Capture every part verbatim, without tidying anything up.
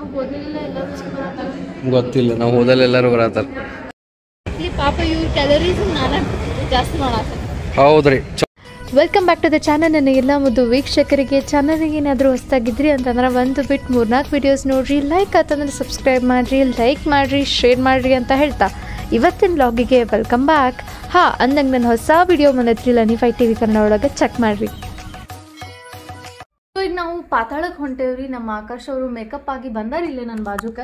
ಗೊತ್ತಿಲ್ಲ, ನಾವು ಹೋದಲ್ಲಿ ಎಲ್ಲರೂ ಬರತ್ತಾರ. ಪಾಪ ಇವ್ರು ಕ್ಯಾಲರೀಸ್ ನಾನು ಜಾಸ್ತಿ ಮಾಡಾಕ. ಹೌದ್ರಿ. Welcome back to the channel. ನನ್ನ ಎಲ್ಲ ಮುದ್ದು ವೀಕ್ಷಕರಿಗೆ ಚಾನಲ್ಗೆ ಏನಾದರೂ ಹೊಸ್ತಾಗಿದ್ರಿ ಅಂತಂದ್ರೆ ಒಂದು ಬಿಟ್ಟು ಮೂರ್ನಾಲ್ಕು ವೀಡಿಯೋಸ್ ನೋಡಿರಿ, ಲೈಕ್ ಆತಂದ್ರೆ ಸಬ್ಸ್ಕ್ರೈಬ್ ಮಾಡಿರಿ, ಲೈಕ್ ಮಾಡಿರಿ, ಶೇರ್ ಮಾಡಿರಿ ಅಂತ ಹೇಳ್ತಾ ಇವತ್ತಿನ ಬ್ಲಾಗಿಗೆ ವೆಲ್ಕಮ್ ಬ್ಯಾಕ್. ಹಾಂ, ಅಂದಂಗೆ ನನ್ನ ಹೊಸ ವಿಡಿಯೋ ಬಂದೈತ್ರಿ ಲನಿಫೈ ಟಿ ವಿ ಕನ್ನಡ ಒಳಗೆ ಚೆಕ್ ಮಾಡಿರಿ. ಈಗ ನಾವು ಪಾತಾಳಕ್ಕೆ ಹೊಂಟೇವ್ರಿ. ನಮ್ಮ ಆಕಾಶ್ ಅವರು ಮೇಕಪ್ ಆಗಿ ಬಂದಾರಿಲ್ಲೇ ನನ್ನ ಬಾಜುಕ.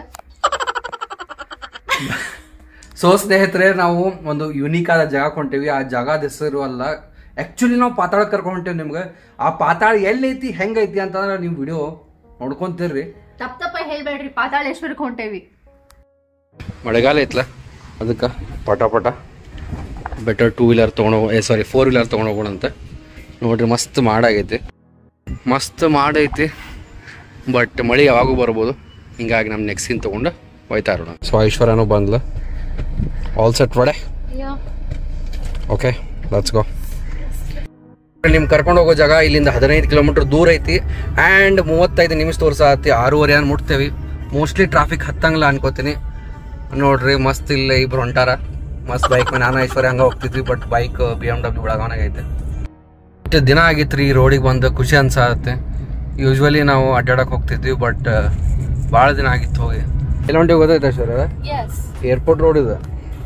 ಸೊ ಸ್ನೇಹಿತರೆ, ನಾವು ಒಂದು ಯುನೀಕ್ ಆದ ಜಾಗ ಹೊಂಟೇವಿ. ಆ ಜಾಗದ ಹೆಸರು ಅಲ್ಲ, ಆಕ್ಚುಲಿ ನಾವು ಪಾತಾಳಕ್ಕೆ ಕರ್ಕೊಂಡು ಹೊಂಟೇವಿ. ನಿಮ್ಗೆ ಆ ಪಾತಾಳ ಎಲ್ಲೈತಿ ಹೆಂಗೈತಿ ಅಂತಂದ್ರೆ ನೀವು ವಿಡಿಯೋ ನೋಡ್ಕೊಂತೀರ್ರಿ. ತಪ್ಪ ತಪ್ಪ ಹೇಳ್ಬೇಡ್ರಿ, ಪಾತಾಳೇಶ್ವರಕ್ಕೆ ಹೊಂಟೇವಿ. ಮಳೆಗಾಲ ಐತ್ಲ, ಅದಕ್ಕೆ ಪಟ ಪಟ ಬೆಟರ್ ಟೂ ವೀಲರ್ ತೊಗೊಂಡು ಏ ಸಾರಿ ಫೋರ್ ವೀಲರ್ ತೊಗೊಂಡೋಗೋಣ ಅಂತ ನೋಡ್ರಿ. ಮಸ್ತ್ ಮಾಡಾಗೈತಿ, ಮಸ್ತ್ ಮಾಡೈತಿ, ಬಟ್ ಮಳೆ ಯಾವಾಗೂ ಬರ್ಬೋದು. ಹಿಂಗಾಗಿ ನಮ್ಮ ನೆಕ್ಸ್ಟ್ ಸೀನ್ ತೊಗೊಂಡು ಹೋಯ್ತಾ ಇರೋಣ. ಸೊ ಐಶ್ವರ್ಯನೂ ಬಂದ್ಲ. ಆಲ್ ಸೆಟ್ ವಡೆ. Okay, let's go. ನಿಮ್ಗೆ ಕರ್ಕೊಂಡು ಹೋಗೋ ಜಾಗ ಇಲ್ಲಿಂದ ಹದಿನೈದು ಕಿಲೋಮೀಟರ್ ದೂರ ಐತಿ ಆ್ಯಂಡ್ ಮೂವತ್ತೈದು ನಿಮಿಷ ತೋರ್ಸತ್ತಿ. ಆರೂವರೆ ಏನು ಮುಟ್ತೇವಿ. ಮೋಸ್ಟ್ಲಿ ಟ್ರಾಫಿಕ್ ಹತ್ತಂಗಿಲ್ಲ ಅನ್ಕೋತೀನಿ. ನೋಡ್ರಿ ಮಸ್ತ್ ಇಲ್ಲ ಇಬ್ರು ಹೊಂಟಾರ ಮಸ್ತ್ ಬೈಕ್ ಮೇಲೆ. ನಾನು ಐಶ್ವರ್ಯ ಹಂಗೆ ಹೋಗ್ತಿದ್ವಿ, but bike B M W ಒಳಗವನಾಗೈತೆ. ಇಷ್ಟು ದಿನ ಆಗಿತ್ತು ರೀ ರೋಡಿಗೆ ಬಂದು, ಖುಷಿ ಅನ್ಸತ್ತೆ. ಯೂಶ್ವಲಿ ನಾವು ಅಡ್ಡಾಡಕ್ಕೆ ಹೋಗ್ತಿದ್ವಿ, ಬಟ್ ಭಾಳ ದಿನ ಆಗಿತ್ತು ಹೋಗಿ. ಎಲ್ಲ ಹೊಂಟಿಗೆ ಗೊತ್ತೈತೆ ಐಶ್ವರ್ಯ? ಏರ್ಪೋರ್ಟ್ ರೋಡ್ ಇದೆ.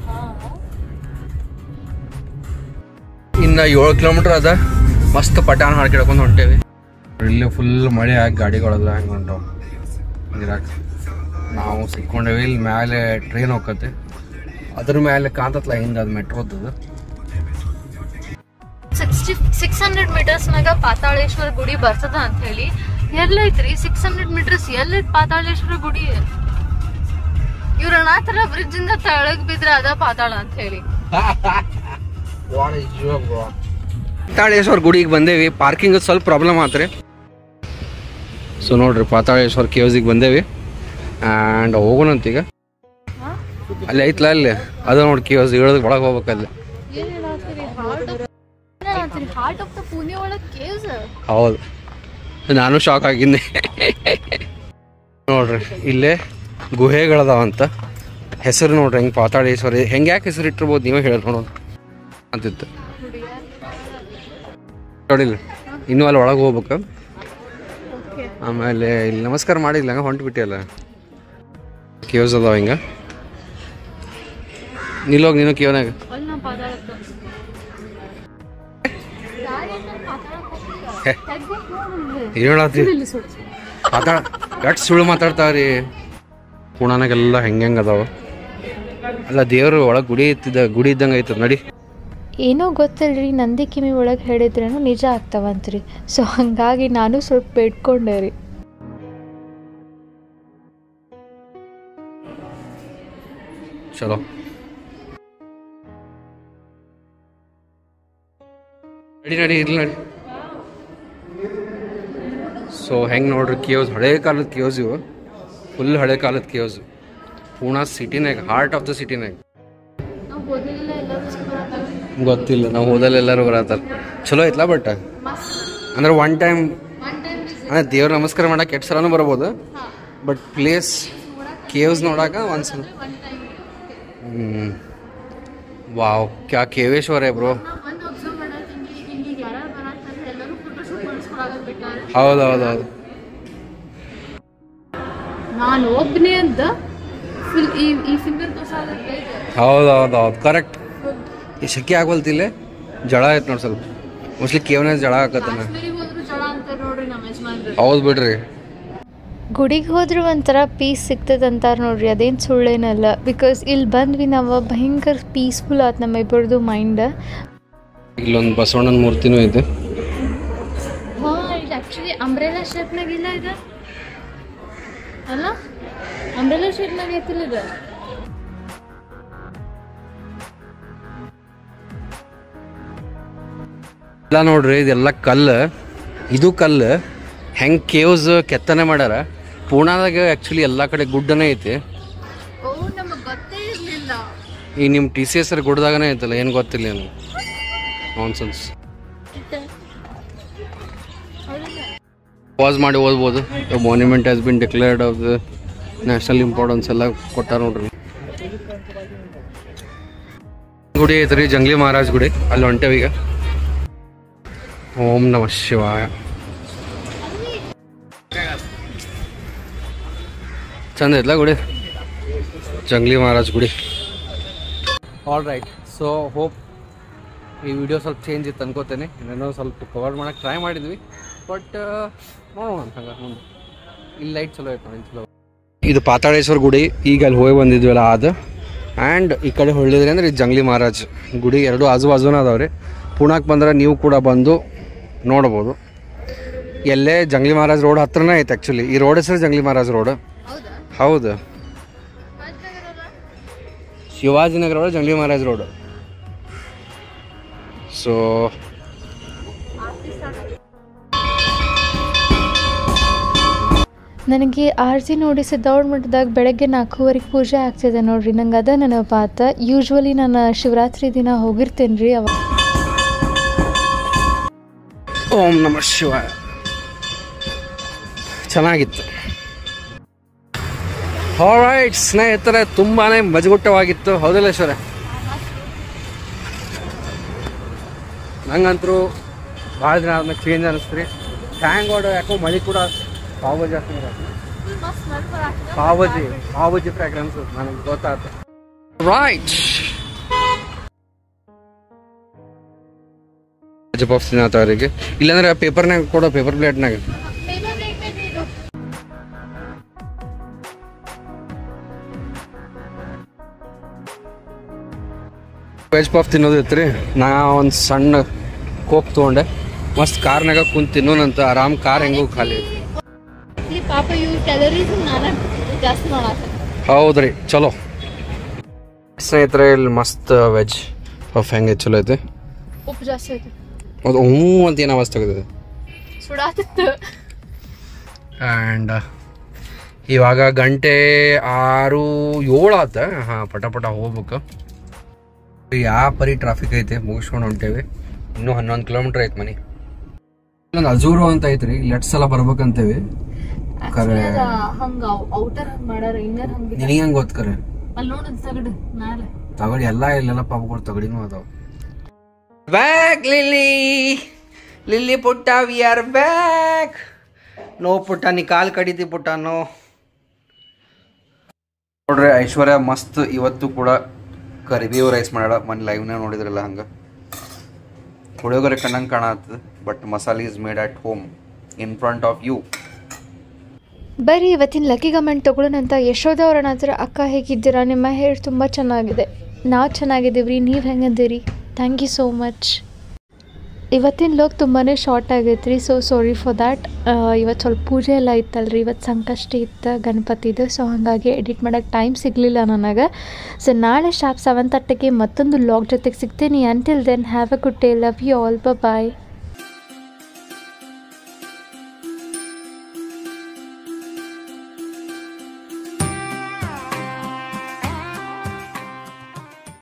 ಇನ್ನು ಏಳು ಕಿಲೋಮೀಟರ್ ಅದ. ಮಸ್ತ್ ಪಟಾನ್ ಹಾಡ್ಕಿಡ್ಕೊಂಡು ಹೊಂಟೇವಿ. ಇಲ್ಲಿ ಫುಲ್ ಮಳೆ ಆಗಿ ಗಾಡಿಗಳೆಲ್ಲ ಹೆಂಗೆ ಹೊಂಟವು ಇರಾಕ್. ನಾವು ಸಿಕ್ಕೊಂಡೇವಿ. ಇಲ್ಲಿ ಮೇಲೆ ಟ್ರೈನ್ ಹೋಗತ್ತೆ, ಅದ್ರ ಮೇಲೆ ಕಾಂತತ್ಲ ಹಿಂದೆ ಅದು ಮೆಟ್ರೋದದು. ಸಿಕ್ಸ್ಟಿ ಸಿಕ್ಸ್ ಹಂಡ್ರೆಡ್ ಮೀಟರ್ಸ್ನಾಗ ಪಾತಾಳೇಶ್ವರ ಗುಡಿ ಬರ್ತದ ಅಂತ ಹೇಳಿ. ಎಲ್ಲೈತ್ರಿ ಸಿಕ್ಸ್ ಹಂಡ್ರೆಡ್ ಮೀಟರ್ಸ್? ಎಲ್ಲೈತ್ ಪಾತಾಳೇಶ್ವರ ಗುಡಿ? ಇವ್ರ ಅಣ್ಣಾತರ ಬ್ರಿಡ್ಜ್ ಇಂದ ತೆಳಗ್ ಬಿದ್ರ ಅದ ಪಾತಾಳ ಅಂತ ಹೇಳಿ. ಪಾತಾಳೇಶ್ವರ ಗುಡಿಗೆ ಬಂದೇವಿ. ಪಾರ್ಕಿಂಗ್ ಸ್ವಲ್ಪ ಪ್ರಾಬ್ಲಮ್ ಆತ್ರಿ. ಸೊ ನೋಡ್ರಿ, ಪಾತಾಳೇಶ್ವರ ಕೇವ್ಸಿಗೆ ಬಂದೇವಿ ಆ್ಯಂಡ್ ಹೋಗೋಣಂತೀಗ. ಅಲ್ಲಿ ಐತ್ಲ, ಅಲ್ಲಿ ಅದು ನೋಡಿ ಕೇವ್ಸ್. ಇಳೋದಕ್ಕೆ ಒಳಗೆ ಹೋಗ್ಬೇಕಲ್ಲಿ. ಹೌದು, ನಾನು ಶಾಕ್ ಆಗಿದ್ದೆ. ನೋಡ್ರಿ ಇಲ್ಲೇ ಗುಹೆಗಳದಾವಂತ. ಹೆಸರು ನೋಡ್ರಿ ಹೆಂಗೆ ಪಾತಾಳೇಶ್ವರಿ. ಹೆಂಗೆ ಯಾಕೆ ಹೆಸರು ಇಟ್ಟಿರ್ಬೋದು ನೀವೇ ಹೇಳಿ ನೋಡೋಣ ಅಂತಿತ್ತು. ನೋಡಿಲ್ಲ, ಇನ್ನೂ ಅಲ್ಲಿ ಒಳಗೆ ಹೋಗ್ಬೇಕು. ಆಮೇಲೆ ಇಲ್ಲಿ ನಮಸ್ಕಾರ ಮಾಡಿಲ್ಲ, ಹಂಗೆ ಹೊಂಟು ಬಿಟ್ಟಿಯಲ್ಲ. ಕೇವ್ಸ್ ಅದಾವ ಹಿಂಗೆ. ನಿಲ್ಲೋಗಿ ನೀನು ಕೇವ್ನಾಗ. ಹೇಳತ್ತಿ ಪಾತಾಳ ಎಷ್ಟು ಸುಳ್ಳು ಮಾತಾಡ್ತಾವ್ರಿ. ಪುಣಾನಾಗೆಲ್ಲ ಹೆಂಗೆ ಹೆಂಗೆ ಅದಾವ. ಅಲ್ಲ ದೇವರು ಒಳಗೆ ಗುಡಿ ಇತ್ತಿದ್ದ ಗುಡಿ ಇದ್ದಂಗೆ ಐತದ. ನಡಿ. ಏನೋ ಗೊತ್ತಿಲ್ರಿ, ನಂದಿ ಕಿಮಿ ಒಳಗೆ ಹೇಳಿದ್ರೇನು ನಿಜ ಆಗ್ತಾವಂತ್ರಿ. ಸೊ ಹಂಗಾಗಿ ನಾನು ಸ್ವಲ್ಪ ಬೇಡ್ಕೊಂಡೆ ರೀ. ಚಲೋ ನಡಿ ನಡಿ ಇರ್ಲಿ ನಡಿ. ಸೊ ಹೆಂಗೆ ನೋಡ್ರಿ ಕೇವ್ಸ್, ಹಳೆ ಕಾಲದ ಕೇವ್ಸ್ ಇವು. ಫುಲ್ ಹಳೆ ಕಾಲದ ಕೇವ್ಸ್. ಪೂನಾ ಸಿಟಿನಾಗ, ಹಾರ್ಟ್ ಆಫ್ ದ ಸಿಟಿನಾಗ. ಗೊತ್ತಿಲ್ಲ, ನಾವು ಹೋದಲ್ಲಿ ಎಲ್ಲರೂ ಬರತ್ತಾರ. ಚಲೋ ಐತ್ಲಾ, ಬಟ್ ಅಂದ್ರೆ ಒನ್ ಟೈಮ್ ಅಂದ್ರೆ ದೇವ್ರ ನಮಸ್ಕಾರ ಮಾಡಕ್ಕೆ ಎಷ್ಟು ಸಲನೂ ಬರ್ಬೋದು, ಬಟ್ ಪ್ಲೇಸ್ ಕೇವ್ಸ್ ನೋಡಾಕ ಒಂದ್ಸಲ. ಹ್ಞೂ ವಾವ್, ಕ್ಯಾ ಕೇವೇಶ್ವರ ಬ್ರೋ. ಹೌದು ಹೌದು ಹೌದು. ನಾನು ಒಬ್ಬನೇ ಅಂತ ಹೌದು ಹೌದು ಹೌದು ಕರೆಕ್ಟ್. ಈ ಶೆಕೆ ಆಗವಲ್ತಿಲ್ಲ, ಜಳ ಆಯ್ತು ನೋಡಿ ಸ್ವಲ್ಪ. ಮೋಸ್ಟ್ಲಿ ಕೇವನ ಜಳ ಹಾಕತ್ತ. ಹೌದು ಬಿಡ್ರಿ. ಗುಡಿಗೆ ಹೋದ್ರೆ ಒಂಥರ ಪೀಸ್ ಸಿಗ್ತದಂತಾರ ನೋಡ್ರಿ, ಅದೇನು ಸುಳ್ಳೇನಲ್ಲ. ಬಿಕಾಸ್ ಇಲ್ಲಿ ಬಂದ್ವಿ ನಾವು, ಭಯಂಕರ ಪೀಸ್ಫುಲ್ ಆಯ್ತು ನಮ್ಮ ಇಬ್ಬರದು ಮೈಂಡ್. ಇಲ್ಲೊಂದು ಬಸವಣ್ಣನ ಮೂರ್ತಿನೂ ಇದೆ. ಹಾಂ, ಇದು ಆ್ಯಕ್ಚುಲಿ ಅಂಬ್ರೆಲಾ ಶೇಪ್ನಾಗ ಇಲ್ಲ ಇದು ಅಲ್ಲ? ಅಂಬ್ರೆಲಾ ಶೇಪ್ನಾಗ ಐತಿಲ್ಲ ಇದು. ಎಲ್ಲ ನೋಡ್ರಿ, ಇದೆಲ್ಲ ಕಲ್ಲು. ಇದು ಕಲ್ಲು ಹೆಂಗೆ ಕೇವ್ಸ್ ಕೆತ್ತನೆ ಮಾಡ್ಯಾರ. ಪೂನಾದಾಗ ಆ್ಯಕ್ಚುಲಿ ಎಲ್ಲ ಕಡೆ ಗುಡ್ಡನೇ ಐತಿ. ಈ ನಿಮ್ಮ ಟಿ ಸಿ ಎಸ್ ಗುಡ್ಡದಾಗನೇ ಐತಲ್ಲ, ಏನು ಗೊತ್ತಿಲ್ಲ ಏನು ನಾನ್ಸೆನ್ಸ್. ಪಾಸ್ ಮಾಡಿ ಓದ್ಬೋದು. Monument has been declared of the national importance ಎಲ್ಲ ಕೊಟ್ಟಾರ ನೋಡ್ರಿ. ಗುಡಿ ಐತ್ರಿ ಜಂಗ್ಲಿ ಮಹಾರಾಜ್ ಗುಡಿ, ಅಲ್ಲಿ ಹೊಂಟೇವೀಗ. ಓಂ ನಮಃ ಶಿವಾಯ. ಚಂದ ಐತ್ಲ ಗುಡಿ, ಜಂಗ್ಲಿ ಮಹಾರಾಜ್ ಗುಡಿ. ಆಲ್ ರೈಟ್, ಸೊ ಹೋಪ್ ಈ ವಿಡಿಯೋ ಸ್ವಲ್ಪ ಚೇಂಜ್ ಇತ್ತು ಅನ್ಕೋತೇನೆ. ಇನ್ನೇನೋ ಸ್ವಲ್ಪ ಕವರ್ ಮಾಡೋಕ್ಕೆ ಟ್ರೈ ಮಾಡಿದ್ವಿ, ಬಟ್ ನೋಡೋಣ ಅಂತ ಹಂಗೆ ಮುಂದೆ. ಇಲ್ಲಿ ಲೈಟ್ ಚಲೋ ಐತೆ ನೋಡಿ, ಚಲೋ. ಇದು ಪಾತಾಳೇಶ್ವರ ಗುಡಿ, ಈಗ ಅಲ್ಲಿ ಹೋಗಿ ಬಂದಿದ್ವಲ್ಲ ಅದು. ಆ್ಯಂಡ್ ಈ ಕಡೆ ಹೊಳ್ಳಿದ್ರಿ ಅಂದರೆ ಇದು ಜಂಗ್ಲಿ ಮಹಾರಾಜ್ ಗುಡಿ, ಎರಡು ಆಜು ಬಾಜುನ ಅದಾವೆ ರೀ. ಪುಣಕ್ಕೆ ಬಂದ್ರೆ ನೀವು ಕೂಡ ಬಂದು ನೋಡ್ಬೋದು. ಎಲ್ಲೇ ಜಂಗ್ಲಿ ಮಹಾರಾಜ್ ರೋಡ್ ಹತ್ರನೇ ಐತೆ ಆ್ಯಕ್ಚುಲಿ. ಈ ರೋಡ್ ಹೆಸರು ಜಂಗ್ಲಿ ಮಹಾರಾಜ್ ರೋಡ್. ಹೌದು, Shivajinagar road Jangli Maharaj road. So ನನಗೆ ಆರತಿ ನೋಡಿ ಸಿದ್ದೌಡ್ ಮಠದಾಗ ಬೆಳಗ್ಗೆ ನಾಲ್ಕೂವರೆಗೆ ಪೂಜೆ ಆಗ್ತಿದೆ ನೋಡ್ರಿ. ನಂಗೆ ಅದ ನೆನಪಾತ. ಯೂಶ್ವಲಿ ನಾನು ಶಿವರಾತ್ರಿ ದಿನ ಹೋಗಿರ್ತೇನೆ ರೀ ಅವ. ಓಂ ನಮಃ ಶಿವಾಯ. ಚೆನ್ನಾಗಿತ್ತು. ಆಲ್ರೈಟ್ ಸ್ನೇಹಿತರೆ, ತುಂಬಾ ಮಜಗುಟ್ಟವಾಗಿತ್ತು, ಹೌದಲ್ಲ ಈಶ್ವರ? ನಂಗಂತರೂ ಭಾಳ ದಿನ ಆದ್ಮೇಲೆ ಚೇಂಜ್ ಅನ್ನಿಸ್ತೀರಿ. ಥ್ಯಾಂಕ್ ಗಾಡ್, ಯಾಕೋ ಮಳೆ ಕೂಡ ಪಾವಜಿ ಹಾಕ್ತಾರೆ. ಪಾವಜಿ ಪಾವಜಿ ಫ್ರಾಗ್ರೆನ್ಸ್ ನನಗೆ ಗೊತ್ತಾಯ್ತು. ರೈಟ್, ಶ್ರೀನಾಥ್ ಅವರಿಗೆ ಇಲ್ಲಾಂದ್ರೆ ಪೇಪರ್ನಾಗ ಕೊಡೋ, ಪೇಪರ್ ಪ್ಲೇಟ್ನಾಗ. ವೆಜ್ ಪಫ್ ತಿನ್ನೋದು ಇತ್ತು ರೀ. ನಾ ಒಂದು ಸಣ್ಣ ಕೋಕ್ ತೊಗೊಂಡೆ, ಮಸ್ತ್ ಕಾರ್ನಾಗ ಕುಂತು ತಿನ್ನೋನಂತ ಆರಾಮ್. ಕಾರ್ ಹೆಂಗೂ ಖಾಲಿ. ಹೌದ್ರಿ, ಚಲೋ. ಸ್ನೇಹಿತರೆ, ಇಲ್ಲಿ ಮಸ್ತ್ ವೆಜ್ ಪಫ್ ಹೆಂಗೆ ಚಲೋ ಐತೆ. ಉಪ್ಪು ಜಾಸ್ತಿ ಐತೆ ಅದು ಹ್ಞೂ ಅಂತ ಏನು ಅವಸ್ಥೆ ಆಗಿದೆ. ಸುಡಾತಿತ್ತು. ಆ್ಯಂಡ್ ಇವಾಗ ಗಂಟೆ ಆರು ಏಳು ಆತ. ಹಾಂ, ಪಟ ಪಟ ಹೋಗ್ಬೇಕು. ಯಾವ ಪರಿ ಟ್ರಾಫಿಕ್ ಐತೆ, ಮುಗಿಸ್ಕೊಂಡು ಹೊಂಟೇವಿ. ಇನ್ನೂ ಹನ್ನೊಂದು ಕಿಲೋಮೀಟ್ರ್ ಐತೆ ಮನೆ. ಇಲ್ಲೊಂದು ಅಜೂರು ಅಂತ ಐತ್ರಿ, ಲೆಟ್ಸ್ ಎಲ್ಲ ಬರ್ಬೇಕಂತೇವಿ. ಕರೆ ನಿನಗೆ ಹೆಂಗೆ ಗೊತ್ತು? ಕರೆ ತಗಡಿ ಎಲ್ಲ ಇಲ್ಲೆಲ್ಲ ಪಾಪಗಳು ತಗಡಿನೂ ಅದಾವ. ಬ್ಯಾಕ್ ಲಿಲ್ಲಿ ಲಿಲ್ಲಿ ಪುಟ್ಟ, ವಿ ಆರ್ ಬ್ಯಾಕ್. ನೋ ಪುಟ್ಟ, ನೀ ಕಾಲು ಕಡಿತಿ ಪುಟ್ಟ, ನೋ. ನೋಡ್ರಿ, ಐಶ್ವರ್ಯ ಮಸ್ತ್ ಇವತ್ತು ಕೂಡ ಕರಿಬೇವು ರೈಸ್ ಮಾಡ್ಯಾಳ. ಮನೆ ಲೈವ್ನಾಗ ನೋಡಿದ್ರಲ್ಲ ಹಂಗೆ ಹುಡುಗರೆ ಕಣ್ಣಂಗೆ ಕಾಣತ್ತದ. But masala is made at home in front of you. ಬರೀ ಇವತ್ತಿನ ಲಕ್ಕಿ ಕಮೆಂಟ್ ತೊಗೊಳ್ಳೋಣಂತ. ಯಶೋಧ ಅವರ ನಂತರ, ಅಕ್ಕ ಹೇಗಿದ್ದೀರಾ? ನಿಮ್ಮ ಹೇರ್ ತುಂಬ ಚೆನ್ನಾಗಿದೆ. ನಾವು ಚೆನ್ನಾಗಿದ್ದೀವಿ ರೀ, ನೀವು ಹೆಂಗಂದಿರಿ? Thank you so much. ಇವತ್ತಿನ ಲೋಕ್ ತುಂಬಾ ಶಾರ್ಟ್ ಆಗೈತೆ ರೀ, ಸೊ ಸಾರಿ ಫಾರ್ ದ್ಯಾಟ್. ಇವತ್ತು ಸ್ವಲ್ಪ ಪೂಜೆ ಎಲ್ಲ ಇತ್ತಲ್ರಿ, ಇವತ್ತು ಸಂಕಷ್ಟಿ ಇತ್ತು ಗಣಪತಿದು. ಸೊ ಹಾಗಾಗಿ ಎಡಿಟ್ ಮಾಡೋಕ್ಕೆ ಟೈಮ್ ಸಿಗಲಿಲ್ಲ ನನಗೆ. ಸೊ ನಾಳೆ ಶಾರ್ಪ್ ಸೆವೆನ್ ತರ್ಟಿಗೆ ಮತ್ತೊಂದು ಲಾಗ್ ಜೊತೆಗೆ ಸಿಗ್ತೀನಿ. Until then have a good day, love you all, bye.